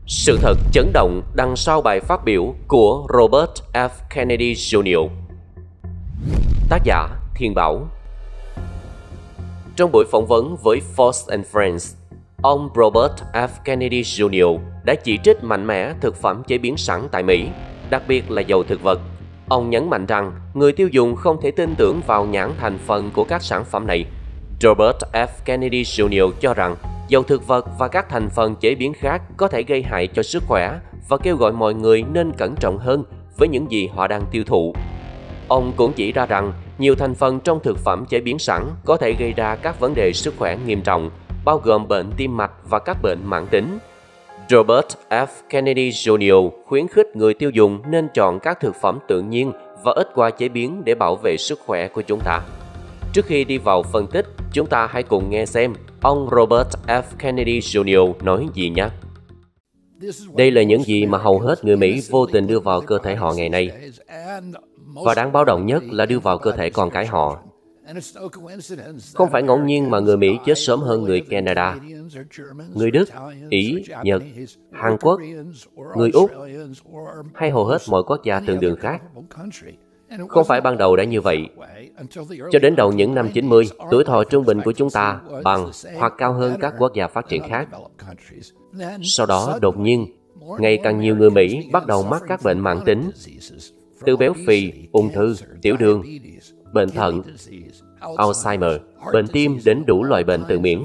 Sự thật chấn động đằng sau bài phát biểu của Robert F. Kennedy Jr. Tác giả Thiên Bảo. Trong buổi phỏng vấn với Fox and Friends, ông Robert F. Kennedy Jr. đã chỉ trích mạnh mẽ thực phẩm chế biến sẵn tại Mỹ, đặc biệt là dầu thực vật. Ông nhấn mạnh rằng người tiêu dùng không thể tin tưởng vào nhãn thành phần của các sản phẩm này. Robert F. Kennedy Jr. cho rằng dầu thực vật và các thành phần chế biến khác có thể gây hại cho sức khỏe và kêu gọi mọi người nên cẩn trọng hơn với những gì họ đang tiêu thụ. Ông cũng chỉ ra rằng nhiều thành phần trong thực phẩm chế biến sẵn có thể gây ra các vấn đề sức khỏe nghiêm trọng, bao gồm bệnh tim mạch và các bệnh mãn tính. Robert F. Kennedy Jr. khuyến khích người tiêu dùng nên chọn các thực phẩm tự nhiên và ít qua chế biến để bảo vệ sức khỏe của chúng ta. Trước khi đi vào phân tích, chúng ta hãy cùng nghe xem ông Robert F. Kennedy Jr. nói gì nhé. Đây là những gì mà hầu hết người Mỹ vô tình đưa vào cơ thể họ ngày nay. Và đáng báo động nhất là đưa vào cơ thể con cái họ. Không phải ngẫu nhiên mà người Mỹ chết sớm hơn người Canada, người Đức, Ý, Nhật, Hàn Quốc, người Úc hay hầu hết mọi quốc gia tương đương khác. Không phải ban đầu đã như vậy. Cho đến đầu những năm 90, tuổi thọ trung bình của chúng ta bằng hoặc cao hơn các quốc gia phát triển khác. Sau đó, đột nhiên, ngày càng nhiều người Mỹ bắt đầu mắc các bệnh mãn tính, từ béo phì, ung thư, tiểu đường, bệnh thận, Alzheimer, bệnh tim đến đủ loại bệnh tự miễn.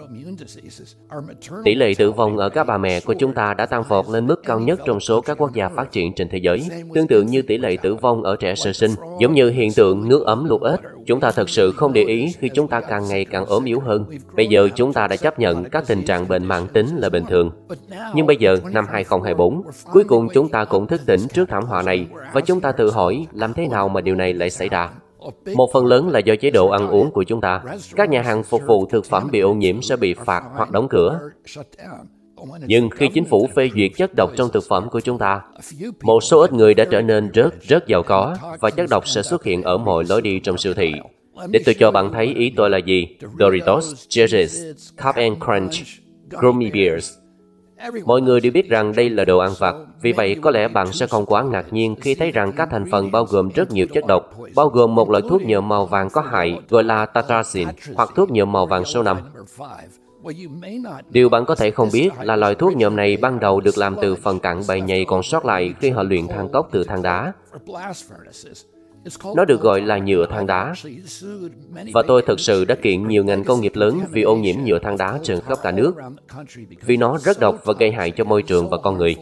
Tỷ lệ tử vong ở các bà mẹ của chúng ta đã tăng vọt lên mức cao nhất trong số các quốc gia phát triển trên thế giới, tương tự như tỷ lệ tử vong ở trẻ sơ sinh, giống như hiện tượng nước ấm lụt ếch. Chúng ta thật sự không để ý khi chúng ta càng ngày càng ốm yếu hơn. Bây giờ chúng ta đã chấp nhận các tình trạng bệnh mãn tính là bình thường. Nhưng bây giờ, năm 2024, cuối cùng chúng ta cũng thức tỉnh trước thảm họa này, và chúng ta tự hỏi làm thế nào mà điều này lại xảy ra. Một phần lớn là do chế độ ăn uống của chúng ta. Các nhà hàng phục vụ thực phẩm bị ô nhiễm sẽ bị phạt hoặc đóng cửa. Nhưng khi chính phủ phê duyệt chất độc trong thực phẩm của chúng ta, một số ít người đã trở nên rất giàu có và chất độc sẽ xuất hiện ở mọi lối đi trong siêu thị. Để tôi cho bạn thấy ý tôi là gì: Doritos, Cheez-Its, Cap'n Crunch, Gummy Bears. Mọi người đều biết rằng đây là đồ ăn vặt, vì vậy có lẽ bạn sẽ không quá ngạc nhiên khi thấy rằng các thành phần bao gồm rất nhiều chất độc, bao gồm một loại thuốc nhuộm màu vàng có hại gọi là Tartrazine hoặc thuốc nhuộm màu vàng số 5. Điều bạn có thể không biết là loại thuốc nhuộm này ban đầu được làm từ phần cặn bầy nhầy còn sót lại khi họ luyện than cốc từ than đá. Nó được gọi là nhựa than đá. Và tôi thực sự đã kiện nhiều ngành công nghiệp lớn vì ô nhiễm nhựa than đá trên khắp cả nước, vì nó rất độc và gây hại cho môi trường và con người.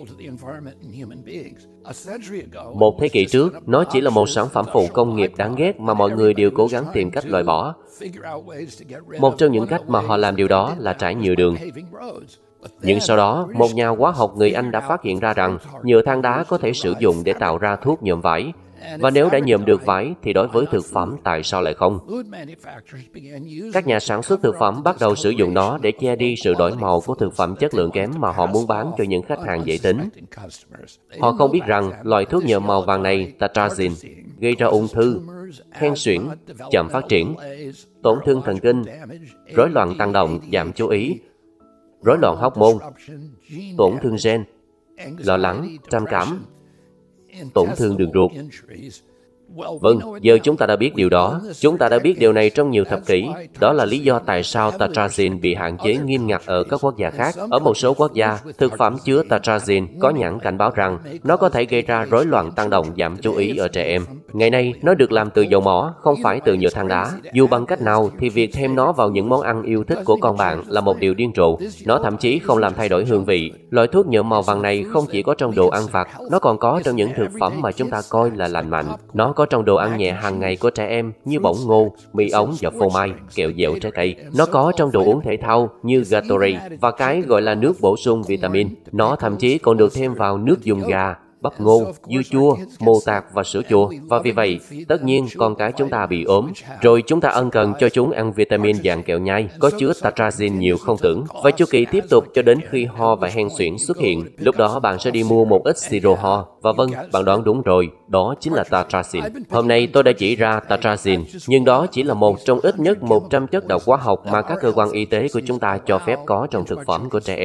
Một thế kỷ trước, nó chỉ là một sản phẩm phụ công nghiệp đáng ghét mà mọi người đều cố gắng tìm cách loại bỏ. Một trong những cách mà họ làm điều đó là trải nhựa đường. Nhưng sau đó, một nhà hóa học người Anh đã phát hiện ra rằng nhựa than đá có thể sử dụng để tạo ra thuốc nhuộm vải. Và nếu đã nhuộm được vải, thì đối với thực phẩm tại sao lại không? Các nhà sản xuất thực phẩm bắt đầu sử dụng nó để che đi sự đổi màu của thực phẩm chất lượng kém mà họ muốn bán cho những khách hàng dễ tính. Họ không biết rằng loại thuốc nhuộm màu vàng này, Tartrazine, gây ra ung thư, hen suyễn, chậm phát triển, tổn thương thần kinh, rối loạn tăng động, giảm chú ý, rối loạn hormone, tổn thương gen, lo lắng, trầm cảm, tổn thương đường ruột. Vâng, giờ chúng ta đã biết điều đó. Chúng ta đã biết điều này trong nhiều thập kỷ. Đó là lý do tại sao Tartrazine bị hạn chế nghiêm ngặt ở các quốc gia khác. Ở một số quốc gia, thực phẩm chứa Tartrazine có nhãn cảnh báo rằng nó có thể gây ra rối loạn tăng động giảm chú ý ở trẻ em. Ngày nay, nó được làm từ dầu mỏ, không phải từ nhựa than đá. Dù bằng cách nào, thì việc thêm nó vào những món ăn yêu thích của con bạn là một điều điên rồ. Nó thậm chí không làm thay đổi hương vị. Loại thuốc nhuộm màu vàng này không chỉ có trong đồ ăn vặt, nó còn có trong những thực phẩm mà chúng ta coi là lành mạnh. Nó có trong đồ ăn nhẹ hàng ngày của trẻ em như bỏng ngô, mì ống và phô mai, kẹo dẻo trái cây. Nó có trong đồ uống thể thao như Gatorade và cái gọi là nước bổ sung vitamin. Nó thậm chí còn được thêm vào nước dùng gà, bắp ngô, dưa chua, mồ tạt và sữa chua. Và vì vậy, tất nhiên con cái chúng ta bị ốm. Rồi chúng ta ân cần cho chúng ăn vitamin dạng kẹo nhai, có chứa Tartrazine nhiều không tưởng. Và chu kỳ tiếp tục cho đến khi ho và hen suyễn xuất hiện. Lúc đó bạn sẽ đi mua một ít siro ho. Và vâng, bạn đoán đúng rồi, đó chính là Tartrazine. Hôm nay tôi đã chỉ ra Tartrazine, nhưng đó chỉ là một trong ít nhất 100 chất độc hóa học mà các cơ quan y tế của chúng ta cho phép có trong thực phẩm của trẻ em.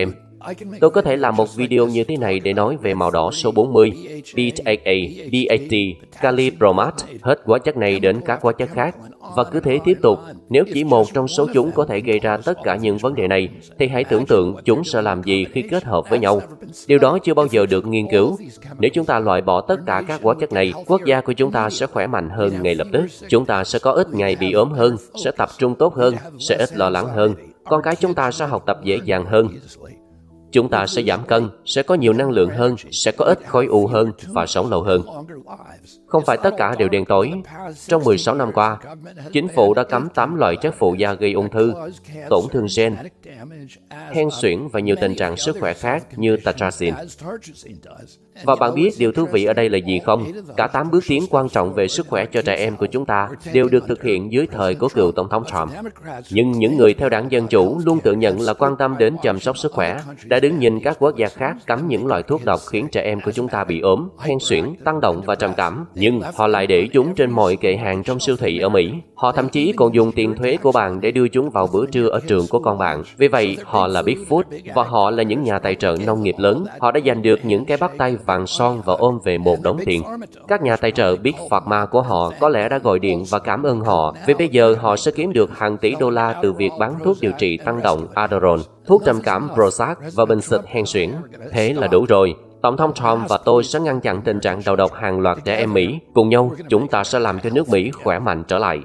Tôi có thể làm một video như thế này để nói về màu đỏ số 40, BHA, DHT, kali bromate, hết hóa chất này đến các hóa chất khác, và cứ thế tiếp tục. Nếu chỉ một trong số chúng có thể gây ra tất cả những vấn đề này, thì hãy tưởng tượng chúng sẽ làm gì khi kết hợp với nhau. Điều đó chưa bao giờ được nghiên cứu. Nếu chúng ta loại bỏ tất cả các hóa chất này, quốc gia của chúng ta sẽ khỏe mạnh hơn ngay lập tức. Chúng ta sẽ có ít ngày bị ốm hơn, sẽ tập trung tốt hơn, sẽ ít lo lắng hơn. Con cái chúng ta sẽ học tập dễ dàng hơn. Chúng ta sẽ giảm cân, sẽ có nhiều năng lượng hơn, sẽ có ít khối u hơn và sống lâu hơn. Không phải tất cả đều đen tối. Trong 16 năm qua, chính phủ đã cấm 8 loại chất phụ da gây ung thư, tổn thương gen, hen suyễn và nhiều tình trạng sức khỏe khác như tartrazine. Và bạn biết điều thú vị ở đây là gì không? Cả 8 bước tiến quan trọng về sức khỏe cho trẻ em của chúng ta đều được thực hiện dưới thời của cựu Tổng thống Trump. Nhưng những người theo đảng Dân Chủ luôn tự nhận là quan tâm đến chăm sóc sức khỏe, đã đứng nhìn các quốc gia khác cấm những loại thuốc độc khiến trẻ em của chúng ta bị ốm, hen suyễn, tăng động và trầm cảm. Nhưng họ lại để chúng trên mọi kệ hàng trong siêu thị ở Mỹ. Họ thậm chí còn dùng tiền thuế của bạn để đưa chúng vào bữa trưa ở trường của con bạn. Vì vậy, họ là Big Food và họ là những nhà tài trợ nông nghiệp lớn. Họ đã giành được những cái bắt tay vàng son và ôm về một đống tiền. Các nhà tài trợ Big Pharma của họ có lẽ đã gọi điện và cảm ơn họ vì bây giờ họ sẽ kiếm được hàng tỷ đô la từ việc bán thuốc điều trị tăng động Adderall, thuốc trầm cảm Prozac và bình xịt hen suyễn. Thế là đủ rồi. Tổng thống Trump và tôi sẽ ngăn chặn tình trạng đầu độc hàng loạt trẻ em Mỹ. Cùng nhau, chúng ta sẽ làm cho nước Mỹ khỏe mạnh trở lại.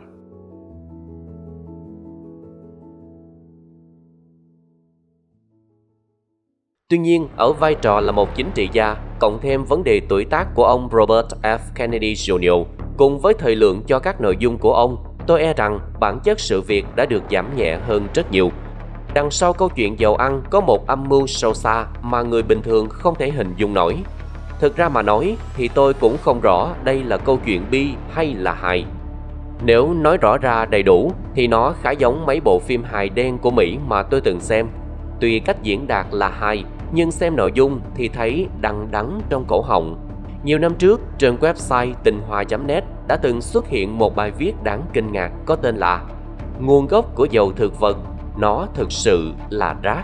Tuy nhiên, ở vai trò là một chính trị gia, cộng thêm vấn đề tuổi tác của ông Robert F. Kennedy Jr., cùng với thời lượng cho các nội dung của ông, tôi e rằng bản chất sự việc đã được giảm nhẹ hơn rất nhiều. Đằng sau câu chuyện dầu ăn có một âm mưu sâu xa mà người bình thường không thể hình dung nổi. Thực ra mà nói thì tôi cũng không rõ đây là câu chuyện bi hay là hài. Nếu nói rõ ra đầy đủ thì nó khá giống mấy bộ phim hài đen của Mỹ mà tôi từng xem. Tuy cách diễn đạt là hài, nhưng xem nội dung thì thấy đắng đắng trong cổ họng. Nhiều năm trước, trên website tình hoa.net đã từng xuất hiện một bài viết đáng kinh ngạc có tên là Nguồn gốc của dầu thực vật, nó thực sự là rác.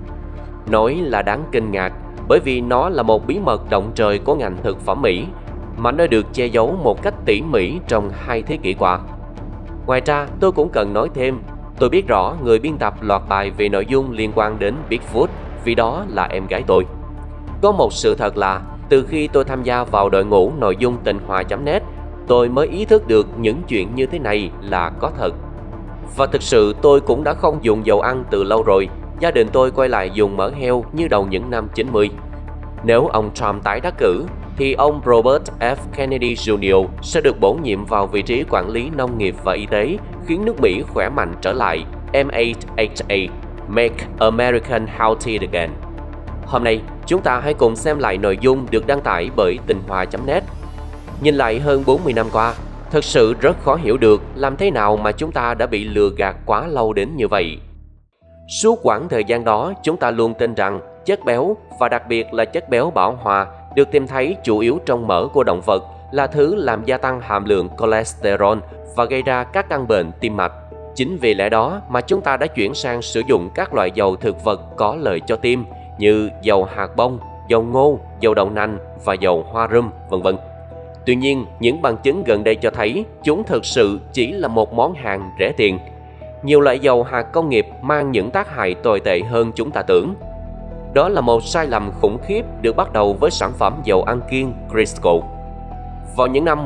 Nói là đáng kinh ngạc bởi vì nó là một bí mật động trời của ngành thực phẩm Mỹ mà nó được che giấu một cách tỉ mỉ trong 2 thế kỷ qua. Ngoài ra, tôi cũng cần nói thêm, tôi biết rõ người biên tập loạt bài về nội dung liên quan đến Big Food vì đó là em gái tôi. Có một sự thật là, từ khi tôi tham gia vào đội ngũ nội dung tình hoa.net, tôi mới ý thức được những chuyện như thế này là có thật. Và thực sự tôi cũng đã không dùng dầu ăn từ lâu rồi, gia đình tôi quay lại dùng mỡ heo như đầu những năm 90. Nếu ông Trump tái đắc cử, thì ông Robert F. Kennedy Jr. sẽ được bổ nhiệm vào vị trí quản lý nông nghiệp và y tế, khiến nước Mỹ khỏe mạnh trở lại, MAHA, Make American Healthy Again. Hôm nay, chúng ta hãy cùng xem lại nội dung được đăng tải bởi tình hoa.net. Nhìn lại hơn 40 năm qua, thực sự rất khó hiểu được làm thế nào mà chúng ta đã bị lừa gạt quá lâu đến như vậy. Suốt quãng thời gian đó, chúng ta luôn tin rằng chất béo, và đặc biệt là chất béo bão hòa, được tìm thấy chủ yếu trong mỡ của động vật, là thứ làm gia tăng hàm lượng cholesterol và gây ra các căn bệnh tim mạch. Chính vì lẽ đó mà chúng ta đã chuyển sang sử dụng các loại dầu thực vật có lợi cho tim như dầu hạt bông, dầu ngô, dầu đậu nành và dầu hoa rum, vân vân. Tuy nhiên, những bằng chứng gần đây cho thấy chúng thực sự chỉ là một món hàng rẻ tiền. Nhiều loại dầu hạt công nghiệp mang những tác hại tồi tệ hơn chúng ta tưởng. Đó là một sai lầm khủng khiếp được bắt đầu với sản phẩm dầu ăn kiêng Crisco. Vào những năm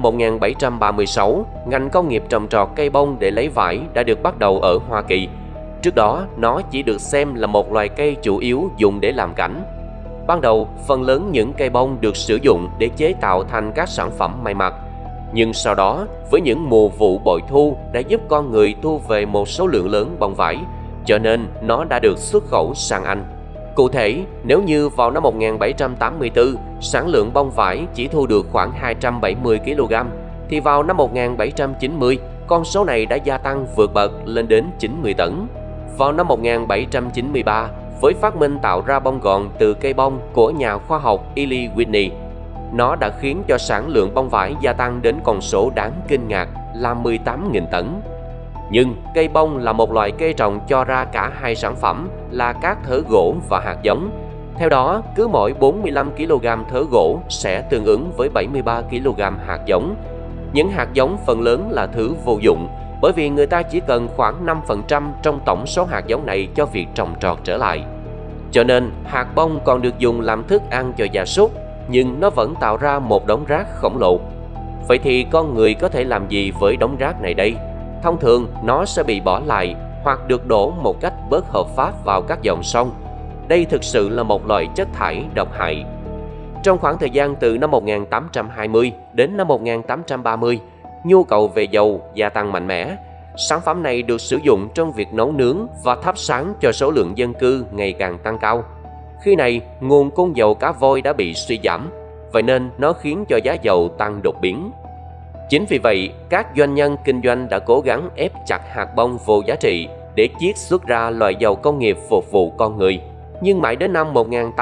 1736, ngành công nghiệp trồng trọt cây bông để lấy vải đã được bắt đầu ở Hoa Kỳ. Trước đó, nó chỉ được xem là một loài cây chủ yếu dùng để làm cảnh. Ban đầu, phần lớn những cây bông được sử dụng để chế tạo thành các sản phẩm may mặc. Nhưng sau đó, với những mùa vụ bội thu đã giúp con người thu về một số lượng lớn bông vải, cho nên nó đã được xuất khẩu sang Anh. Cụ thể, nếu như vào năm 1784, sản lượng bông vải chỉ thu được khoảng 270 kg, thì vào năm 1790, con số này đã gia tăng vượt bậc lên đến 90 tấn. Vào năm 1793, với phát minh tạo ra bông gòn từ cây bông của nhà khoa học Eli Whitney, nó đã khiến cho sản lượng bông vải gia tăng đến con số đáng kinh ngạc là 18.000 tấn. Nhưng cây bông là một loại cây trồng cho ra cả hai sản phẩm là cát thớ gỗ và hạt giống, Theo đó, cứ mỗi 45 kg thớ gỗ sẽ tương ứng với 73 kg hạt giống. Những hạt giống phần lớn là thứ vô dụng, bởi vì người ta chỉ cần khoảng 5% trong tổng số hạt giống này cho việc trồng trọt trở lại. Cho nên, hạt bông còn được dùng làm thức ăn cho gia súc, nhưng nó vẫn tạo ra một đống rác khổng lồ. Vậy thì con người có thể làm gì với đống rác này đây? Thông thường, nó sẽ bị bỏ lại hoặc được đổ một cách bất hợp pháp vào các dòng sông. Đây thực sự là một loại chất thải độc hại. Trong khoảng thời gian từ năm 1820 đến năm 1830, nhu cầu về dầu gia tăng mạnh mẽ. Sản phẩm này được sử dụng trong việc nấu nướng và thắp sáng cho số lượng dân cư ngày càng tăng cao. Khi này, nguồn cung dầu cá voi đã bị suy giảm, vậy nên nó khiến cho giá dầu tăng đột biến. Chính vì vậy, các doanh nhân kinh doanh đã cố gắng ép chặt hạt bông vô giá trị để chiết xuất ra loại dầu công nghiệp phục vụ con người. Nhưng mãi đến năm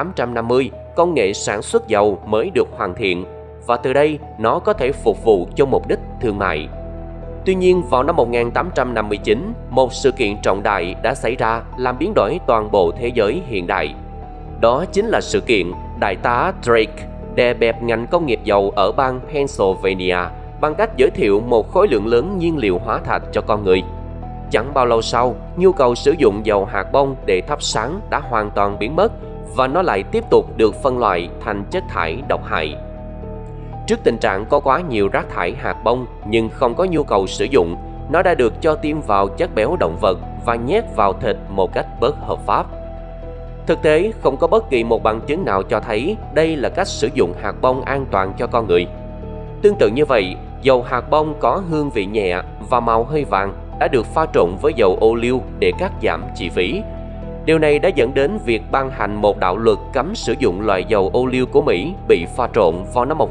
1850, công nghệ sản xuất dầu mới được hoàn thiện và từ đây nó có thể phục vụ cho mục đích thương mại. Tuy nhiên, vào năm 1859, một sự kiện trọng đại đã xảy ra làm biến đổi toàn bộ thế giới hiện đại. Đó chính là sự kiện Đại tá Drake đè bẹp ngành công nghiệp dầu ở bang Pennsylvania bằng cách giới thiệu một khối lượng lớn nhiên liệu hóa thạch cho con người. Chẳng bao lâu sau, nhu cầu sử dụng dầu hạt bông để thắp sáng đã hoàn toàn biến mất và nó lại tiếp tục được phân loại thành chất thải độc hại. Trước tình trạng có quá nhiều rác thải hạt bông nhưng không có nhu cầu sử dụng, nó đã được cho tiêm vào chất béo động vật và nhét vào thịt một cách bất hợp pháp. Thực tế, không có bất kỳ một bằng chứng nào cho thấy đây là cách sử dụng hạt bông an toàn cho con người. Tương tự như vậy, dầu hạt bông có hương vị nhẹ và màu hơi vàng đã được pha trộn với dầu ô liu để cắt giảm chi phí. Điều này đã dẫn đến việc ban hành một đạo luật cấm sử dụng loại dầu ô liu của Mỹ bị pha trộn vào năm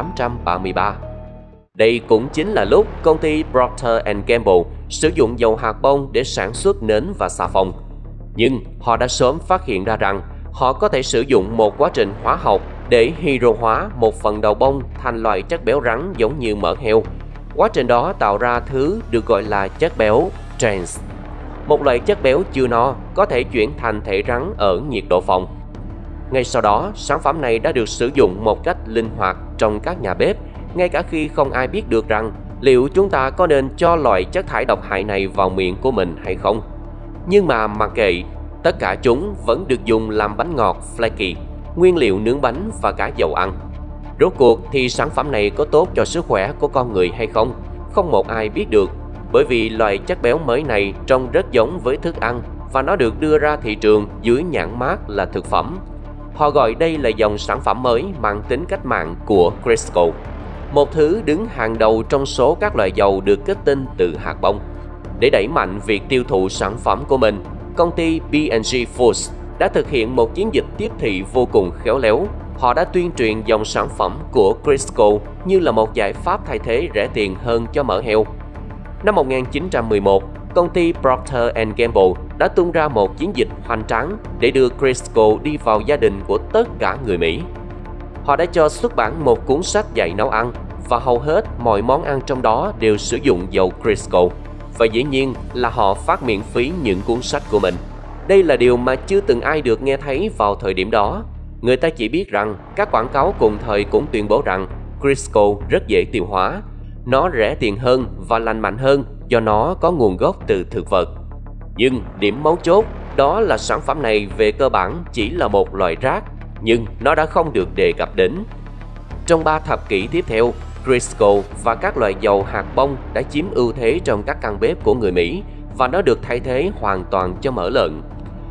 1833. Đây cũng chính là lúc công ty Procter & Gamble sử dụng dầu hạt bông để sản xuất nến và xà phòng. Nhưng họ đã sớm phát hiện ra rằng họ có thể sử dụng một quá trình hóa học để hydro hóa một phần đầu bông thành loại chất béo rắn giống như mỡ heo. Quá trình đó tạo ra thứ được gọi là chất béo trans, một loại chất béo chưa no có thể chuyển thành thể rắn ở nhiệt độ phòng. Ngay sau đó, sản phẩm này đã được sử dụng một cách linh hoạt trong các nhà bếp, ngay cả khi không ai biết được rằng liệu chúng ta có nên cho loại chất thải độc hại này vào miệng của mình hay không. Nhưng mà mặc kệ, tất cả chúng vẫn được dùng làm bánh ngọt flaky, nguyên liệu nướng bánh và cả dầu ăn. Rốt cuộc thì sản phẩm này có tốt cho sức khỏe của con người hay không? Không một ai biết được, bởi vì loại chất béo mới này trông rất giống với thức ăn và nó được đưa ra thị trường dưới nhãn mác là thực phẩm. Họ gọi đây là dòng sản phẩm mới mang tính cách mạng của Crisco, một thứ đứng hàng đầu trong số các loại dầu được kết tinh từ hạt bông. Để đẩy mạnh việc tiêu thụ sản phẩm của mình, công ty P&G Foods đã thực hiện một chiến dịch tiếp thị vô cùng khéo léo. Họ đã tuyên truyền dòng sản phẩm của Crisco như là một giải pháp thay thế rẻ tiền hơn cho mỡ heo. Năm 1911, công ty Procter & Gamble đã tung ra một chiến dịch hoành tráng để đưa Crisco đi vào gia đình của tất cả người Mỹ. Họ đã cho xuất bản một cuốn sách dạy nấu ăn và hầu hết mọi món ăn trong đó đều sử dụng dầu Crisco. Và dĩ nhiên là họ phát miễn phí những cuốn sách của mình. Đây là điều mà chưa từng ai được nghe thấy vào thời điểm đó. Người ta chỉ biết rằng các quảng cáo cùng thời cũng tuyên bố rằng Crisco rất dễ tiêu hóa, nó rẻ tiền hơn và lành mạnh hơn do nó có nguồn gốc từ thực vật. Nhưng điểm mấu chốt đó là sản phẩm này về cơ bản chỉ là một loại rác, nhưng nó đã không được đề cập đến. Trong 3 thập kỷ tiếp theo, Crisco và các loại dầu hạt bông đã chiếm ưu thế trong các căn bếp của người Mỹ và nó được thay thế hoàn toàn cho mỡ lợn.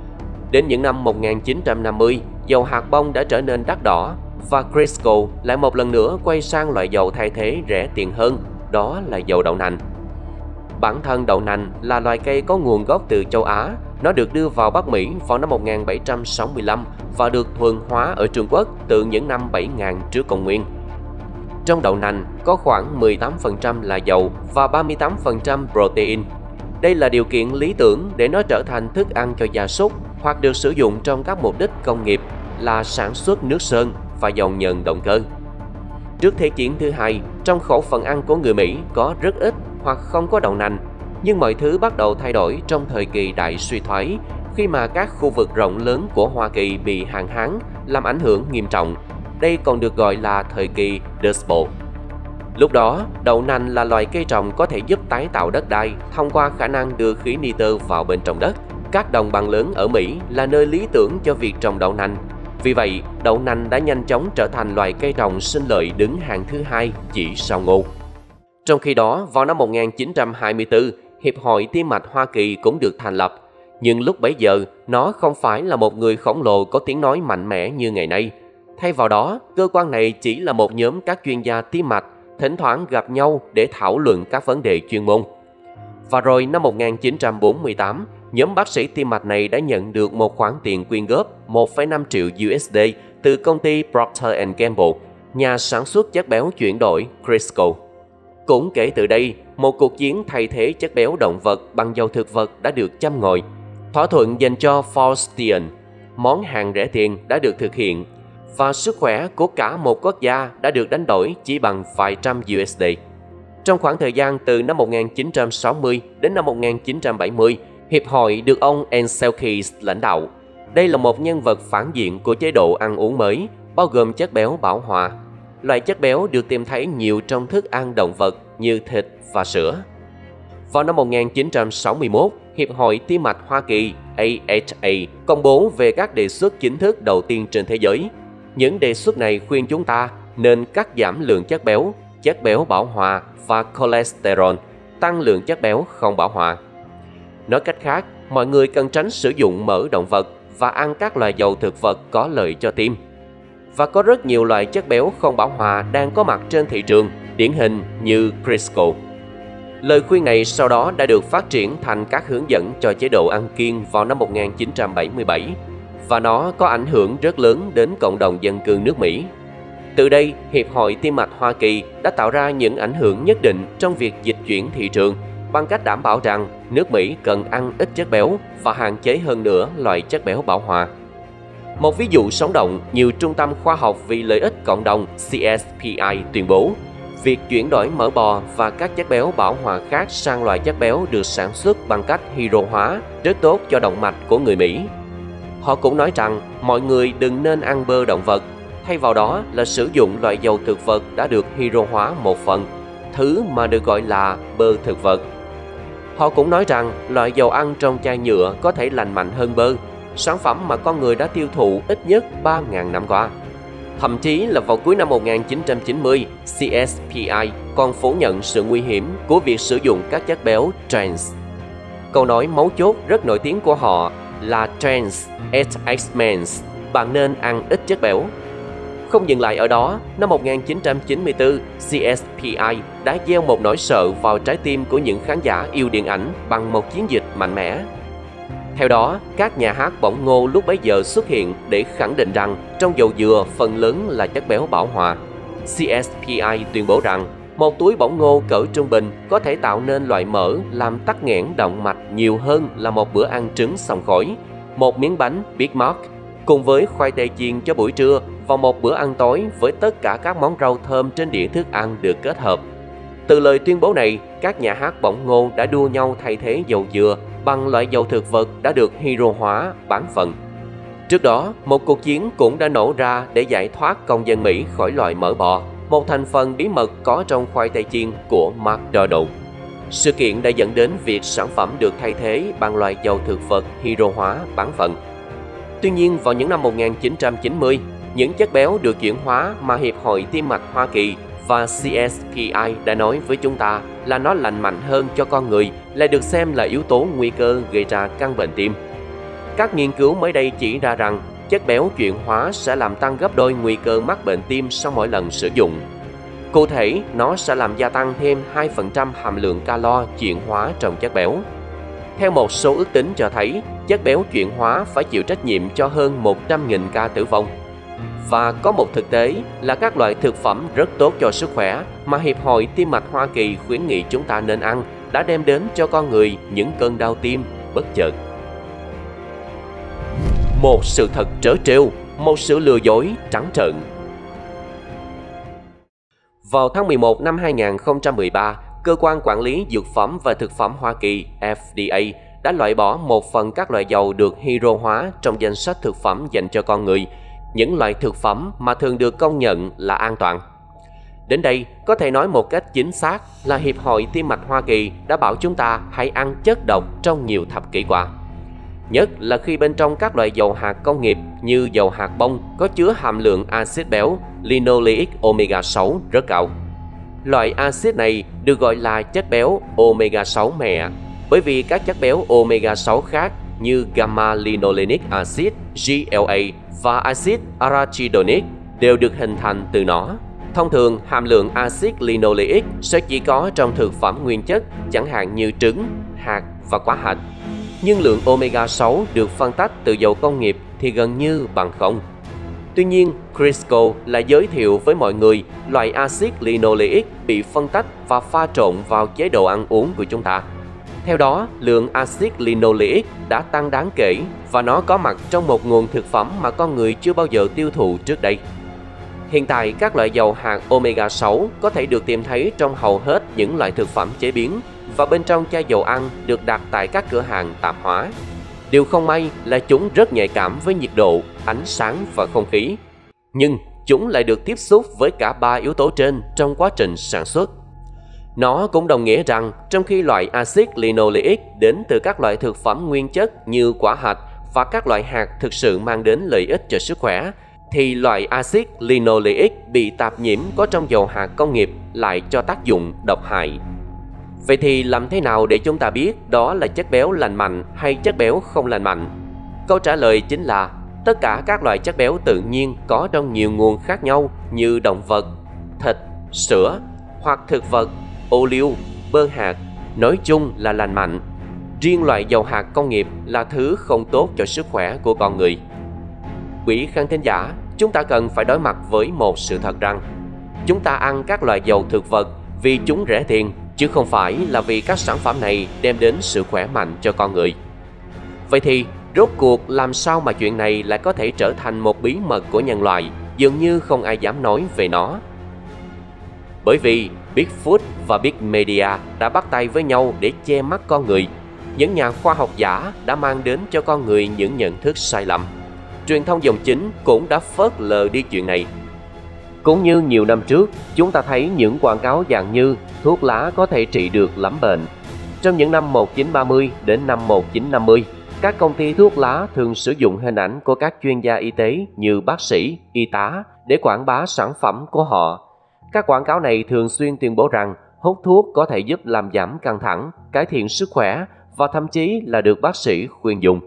Đến những năm 1950, dầu hạt bông đã trở nên đắt đỏ và Crisco lại một lần nữa quay sang loại dầu thay thế rẻ tiền hơn, đó là dầu đậu nành. Bản thân đậu nành là loài cây có nguồn gốc từ châu Á. Nó được đưa vào Bắc Mỹ vào năm 1765 và được thuần hóa ở Trung Quốc từ những năm 7000 trước công nguyên. Trong đậu nành có khoảng 18% là dầu và 38% protein. Đây là điều kiện lý tưởng để nó trở thành thức ăn cho gia súc hoặc được sử dụng trong các mục đích công nghiệp là sản xuất nước sơn và dầu nhờn động cơ. Trước Thế chiến thứ hai, trong khẩu phần ăn của người Mỹ có rất ít hoặc không có đậu nành, nhưng mọi thứ bắt đầu thay đổi trong thời kỳ đại suy thoái khi mà các khu vực rộng lớn của Hoa Kỳ bị hạn hán làm ảnh hưởng nghiêm trọng. Đây còn được gọi là thời kỳ Dust Bowl. Lúc đó, đậu nành là loài cây trồng có thể giúp tái tạo đất đai thông qua khả năng đưa khí nitơ vào bên trong đất. Các đồng bằng lớn ở Mỹ là nơi lý tưởng cho việc trồng đậu nành. Vì vậy, đậu nành đã nhanh chóng trở thành loài cây trồng sinh lợi đứng hàng thứ hai chỉ sau ngô. Trong khi đó, vào năm 1924, Hiệp hội Tim mạch Hoa Kỳ cũng được thành lập. Nhưng lúc bấy giờ, nó không phải là một người khổng lồ có tiếng nói mạnh mẽ như ngày nay. Thay vào đó, cơ quan này chỉ là một nhóm các chuyên gia tim mạch, thỉnh thoảng gặp nhau để thảo luận các vấn đề chuyên môn. Và rồi năm 1948, nhóm bác sĩ tim mạch này đã nhận được một khoản tiền quyên góp 1,5 triệu USD từ công ty Procter & Gamble, nhà sản xuất chất béo chuyển đổi Crisco. Cũng kể từ đây, một cuộc chiến thay thế chất béo động vật bằng dầu thực vật đã được châm ngòi. Thỏa thuận dành cho Forstein, món hàng rẻ tiền đã được thực hiện, và sức khỏe của cả một quốc gia đã được đánh đổi chỉ bằng vài trăm USD. Trong khoảng thời gian từ năm 1960 đến năm 1970, Hiệp hội được ông Ansel Keys lãnh đạo. Đây là một nhân vật phản diện của chế độ ăn uống mới, bao gồm chất béo bão hòa. Loại chất béo được tìm thấy nhiều trong thức ăn động vật như thịt và sữa. Vào năm 1961, Hiệp hội Tim mạch Hoa Kỳ AHA công bố về các đề xuất chính thức đầu tiên trên thế giới. Những đề xuất này khuyên chúng ta nên cắt giảm lượng chất béo bão hòa và cholesterol, tăng lượng chất béo không bão hòa. Nói cách khác, mọi người cần tránh sử dụng mỡ động vật và ăn các loại dầu thực vật có lợi cho tim. Và có rất nhiều loại chất béo không bão hòa đang có mặt trên thị trường, điển hình như Crisco. Lời khuyên này sau đó đã được phát triển thành các hướng dẫn cho chế độ ăn kiêng vào năm 1977, và nó có ảnh hưởng rất lớn đến cộng đồng dân cư nước Mỹ. Từ đây, Hiệp hội Tim mạch Hoa Kỳ đã tạo ra những ảnh hưởng nhất định trong việc dịch chuyển thị trường bằng cách đảm bảo rằng nước Mỹ cần ăn ít chất béo và hạn chế hơn nữa loại chất béo bão hòa. Một ví dụ sống động, nhiều trung tâm khoa học vì lợi ích cộng đồng CSPI tuyên bố việc chuyển đổi mỡ bò và các chất béo bão hòa khác sang loại chất béo được sản xuất bằng cách hydro hóa rất tốt cho động mạch của người Mỹ. Họ cũng nói rằng mọi người đừng nên ăn bơ động vật, thay vào đó là sử dụng loại dầu thực vật đã được hydro hóa một phần, thứ mà được gọi là bơ thực vật. Họ cũng nói rằng loại dầu ăn trong chai nhựa có thể lành mạnh hơn bơ, sản phẩm mà con người đã tiêu thụ ít nhất 3.000 năm qua. Thậm chí là vào cuối năm 1990, CSPI còn phủ nhận sự nguy hiểm của việc sử dụng các chất béo trans. Câu nói mấu chốt rất nổi tiếng của họ là trans it expands, bạn nên ăn ít chất béo. Không dừng lại ở đó, năm 1994, CSPI đã gieo một nỗi sợ vào trái tim của những khán giả yêu điện ảnh bằng một chiến dịch mạnh mẽ. Theo đó, các nhà hát bỏng ngô lúc bấy giờ xuất hiện để khẳng định rằng trong dầu dừa phần lớn là chất béo bão hòa. CSPI tuyên bố rằng một túi bỏng ngô cỡ trung bình có thể tạo nên loại mỡ làm tắc nghẽn động mạch nhiều hơn là một bữa ăn trứng xông khói, một miếng bánh Big Mac, cùng với khoai tây chiên cho buổi trưa và một bữa ăn tối với tất cả các món rau thơm trên đĩa thức ăn được kết hợp. Từ lời tuyên bố này, các nhà hát bỏng ngô đã đua nhau thay thế dầu dừa bằng loại dầu thực vật đã được hydro hóa bán phần. Trước đó, một cuộc chiến cũng đã nổ ra để giải thoát công dân Mỹ khỏi loại mỡ bò, một thành phần bí mật có trong khoai tây chiên của McDonald's. Sự kiện đã dẫn đến việc sản phẩm được thay thế bằng loại dầu thực vật hydro hóa bán phần. Tuy nhiên, vào những năm 1990, những chất béo được chuyển hóa mà Hiệp hội Tim mạch Hoa Kỳ và CSPI đã nói với chúng ta là nó lành mạnh hơn cho con người lại được xem là yếu tố nguy cơ gây ra căn bệnh tim. Các nghiên cứu mới đây chỉ ra rằng chất béo chuyển hóa sẽ làm tăng gấp đôi nguy cơ mắc bệnh tim sau mỗi lần sử dụng. Cụ thể, nó sẽ làm gia tăng thêm 2% hàm lượng calo chuyển hóa trong chất béo. Theo một số ước tính cho thấy, chất béo chuyển hóa phải chịu trách nhiệm cho hơn 100.000 ca tử vong. Và có một thực tế là các loại thực phẩm rất tốt cho sức khỏe mà Hiệp hội Tim mạch Hoa Kỳ khuyến nghị chúng ta nên ăn đã đem đến cho con người những cơn đau tim bất chợt. Một sự thật trớ trêu, một sự lừa dối trắng trợn. Vào tháng 11 năm 2013, Cơ quan Quản lý Dược phẩm và Thực phẩm Hoa Kỳ FDA đã loại bỏ một phần các loại dầu được hydro hóa trong danh sách thực phẩm dành cho con người, những loại thực phẩm mà thường được công nhận là an toàn. Đến đây, có thể nói một cách chính xác là Hiệp hội Tim mạch Hoa Kỳ đã bảo chúng ta hãy ăn chất độc trong nhiều thập kỷ qua. Nhất là khi bên trong các loại dầu hạt công nghiệp như dầu hạt bông có chứa hàm lượng axit béo linoleic omega 6 rất cao. Loại axit này được gọi là chất béo omega 6 mẹ, bởi vì các chất béo omega 6 khác như gamma linolenic acid GLA và axit arachidonic đều được hình thành từ nó. Thông thường, hàm lượng axit linoleic sẽ chỉ có trong thực phẩm nguyên chất, chẳng hạn như trứng, hạt và quả hạch. Nhưng lượng omega 6 được phân tách từ dầu công nghiệp thì gần như bằng không. Tuy nhiên, Crisco lại giới thiệu với mọi người loại axit linoleic bị phân tách và pha trộn vào chế độ ăn uống của chúng ta. Theo đó, lượng axit linoleic đã tăng đáng kể và nó có mặt trong một nguồn thực phẩm mà con người chưa bao giờ tiêu thụ trước đây. Hiện tại, các loại dầu hạt omega 6 có thể được tìm thấy trong hầu hết những loại thực phẩm chế biến và bên trong chai dầu ăn được đặt tại các cửa hàng tạp hóa. Điều không may là chúng rất nhạy cảm với nhiệt độ, ánh sáng và không khí. Nhưng chúng lại được tiếp xúc với cả ba yếu tố trên trong quá trình sản xuất. Nó cũng đồng nghĩa rằng trong khi loại axit linoleic đến từ các loại thực phẩm nguyên chất như quả hạch và các loại hạt thực sự mang đến lợi ích cho sức khỏe, thì loại axit linoleic bị tạp nhiễm có trong dầu hạt công nghiệp lại cho tác dụng độc hại. Vậy thì làm thế nào để chúng ta biết đó là chất béo lành mạnh hay chất béo không lành mạnh? Câu trả lời chính là tất cả các loại chất béo tự nhiên có trong nhiều nguồn khác nhau như động vật, thịt, sữa hoặc thực vật, ô liu, bơ hạt, nói chung là lành mạnh. Riêng loại dầu hạt công nghiệp là thứ không tốt cho sức khỏe của con người. Quý khán thính giả, chúng ta cần phải đối mặt với một sự thật rằng chúng ta ăn các loại dầu thực vật vì chúng rẻ tiền, chứ không phải là vì các sản phẩm này đem đến sự khỏe mạnh cho con người. Vậy thì, rốt cuộc làm sao mà chuyện này lại có thể trở thành một bí mật của nhân loại, dường như không ai dám nói về nó? Bởi vì Big Food và Big Media đã bắt tay với nhau để che mắt con người. Những nhà khoa học giả đã mang đến cho con người những nhận thức sai lầm. Truyền thông dòng chính cũng đã phớt lờ đi chuyện này. Cũng như nhiều năm trước, chúng ta thấy những quảng cáo dạng như thuốc lá có thể trị được lắm bệnh. Trong những năm 1930 đến năm 1950, các công ty thuốc lá thường sử dụng hình ảnh của các chuyên gia y tế như bác sĩ, y tá để quảng bá sản phẩm của họ. Các quảng cáo này thường xuyên tuyên bố rằng hút thuốc có thể giúp làm giảm căng thẳng, cải thiện sức khỏe và thậm chí là được bác sĩ khuyên dùng.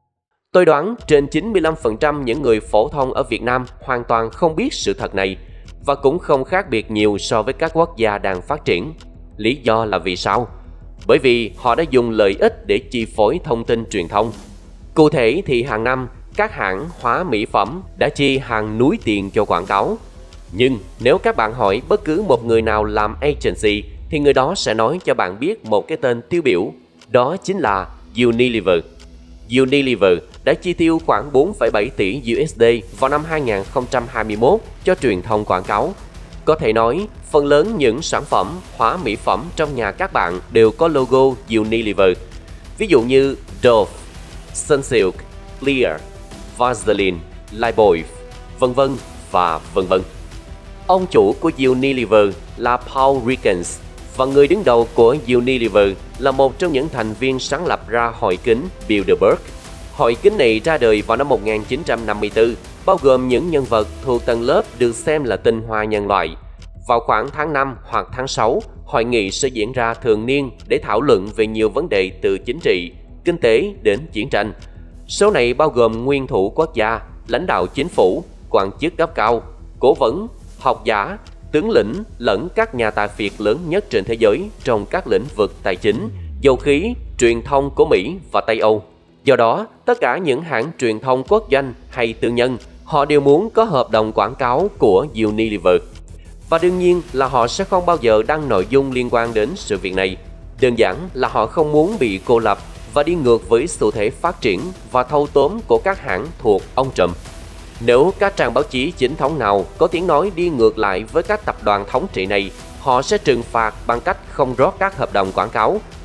Tôi đoán trên 95% những người phổ thông ở Việt Nam hoàn toàn không biết sự thật này và cũng không khác biệt nhiều so với các quốc gia đang phát triển. Lý do là vì sao? Bởi vì họ đã dùng lợi ích để chi phối thông tin truyền thông. Cụ thể thì hàng năm, các hãng hóa mỹ phẩm đã chi hàng núi tiền cho quảng cáo. Nhưng nếu các bạn hỏi bất cứ một người nào làm agency thì người đó sẽ nói cho bạn biết một cái tên tiêu biểu, đó chính là Unilever. Unilever đã chi tiêu khoảng 4,7 tỷ USD vào năm 2021 cho truyền thông quảng cáo. Có thể nói, phần lớn những sản phẩm hóa mỹ phẩm trong nhà các bạn đều có logo Unilever. Ví dụ như Dove, Sunsilk, Clear, Vaseline, Lifebuoy, vân vân và vân vân. Ông chủ của Unilever là Paul Ricans và người đứng đầu của Unilever là một trong những thành viên sáng lập ra hội kính Bilderberg. Hội kính này ra đời vào năm 1954, bao gồm những nhân vật thuộc tầng lớp được xem là tinh hoa nhân loại. Vào khoảng tháng 5 hoặc tháng 6, hội nghị sẽ diễn ra thường niên để thảo luận về nhiều vấn đề từ chính trị, kinh tế đến chiến tranh. Số này bao gồm nguyên thủ quốc gia, lãnh đạo chính phủ, quan chức cấp cao, cố vấn, học giả, tướng lĩnh lẫn các nhà tài phiệt lớn nhất trên thế giới trong các lĩnh vực tài chính, dầu khí, truyền thông của Mỹ và Tây Âu. Do đó, tất cả những hãng truyền thông quốc doanh hay tư nhân, họ đều muốn có hợp đồng quảng cáo của Unilever. Và đương nhiên là họ sẽ không bao giờ đăng nội dung liên quan đến sự việc này. Đơn giản là họ không muốn bị cô lập và đi ngược với xu thế phát triển và thâu tóm của các hãng thuộc ông Trump. Nếu các trang báo chí chính thống nào có tiếng nói đi ngược lại với các tập đoàn thống trị này, họ sẽ trừng phạt bằng cách không rót các hợp đồng quảng cáo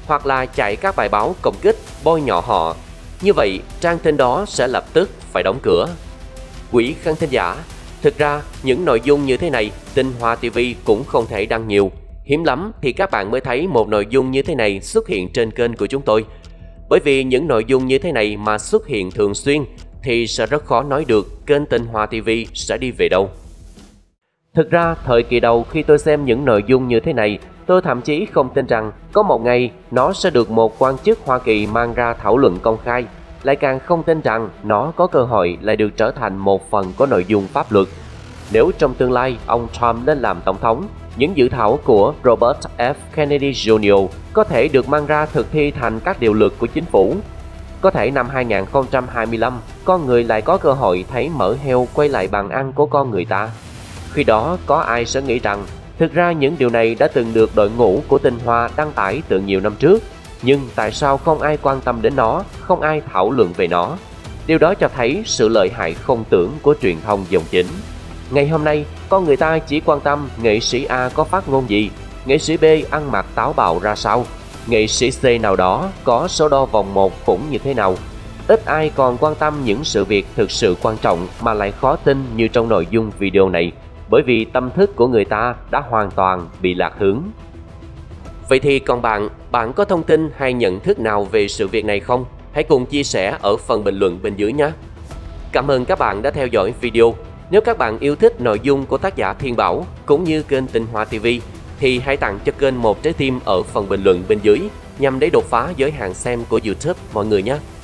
hoặc là chạy các bài báo công kích, bôi nhọ họ. Như vậy, trang tin đó sẽ lập tức phải đóng cửa. Quý khán thính giả, thực ra những nội dung như thế này, Tinh Hoa TV cũng không thể đăng nhiều. Hiếm lắm thì các bạn mới thấy một nội dung như thế này xuất hiện trên kênh của chúng tôi. Bởi vì những nội dung như thế này mà xuất hiện thường xuyên thì sẽ rất khó nói được kênh Tinh Hoa TV sẽ đi về đâu. Thực ra, thời kỳ đầu khi tôi xem những nội dung như thế này, tôi thậm chí không tin rằng có một ngày nó sẽ được một quan chức Hoa Kỳ mang ra thảo luận công khai, lại càng không tin rằng nó có cơ hội lại được trở thành một phần của nội dung pháp luật. Nếu trong tương lai ông Trump lên làm tổng thống, những dự thảo của Robert F. Kennedy Jr. có thể được mang ra thực thi thành các điều luật của chính phủ. Có thể năm 2025, con người lại có cơ hội thấy mỡ heo quay lại bàn ăn của con người ta. Khi đó, có ai sẽ nghĩ rằng thực ra những điều này đã từng được đội ngũ của Tinh Hoa đăng tải từ nhiều năm trước, nhưng tại sao không ai quan tâm đến nó, không ai thảo luận về nó? Điều đó cho thấy sự lợi hại không tưởng của truyền thông dòng chính. Ngày hôm nay, con người ta chỉ quan tâm nghệ sĩ A có phát ngôn gì, nghệ sĩ B ăn mặc táo bạo ra sao, nghệ sĩ C nào đó có số đo vòng 1 khủng như thế nào. Ít ai còn quan tâm những sự việc thực sự quan trọng mà lại khó tin như trong nội dung video này, bởi vì tâm thức của người ta đã hoàn toàn bị lạc hướng. Vậy thì còn bạn có thông tin hay nhận thức nào về sự việc này không? Hãy cùng chia sẻ ở phần bình luận bên dưới nhé! Cảm ơn các bạn đã theo dõi video. Nếu các bạn yêu thích nội dung của tác giả Thiên Bảo cũng như kênh Tinh Hoa TV thì hãy tặng cho kênh một trái tim ở phần bình luận bên dưới nhằm để đột phá giới hạn xem của YouTube mọi người nhé!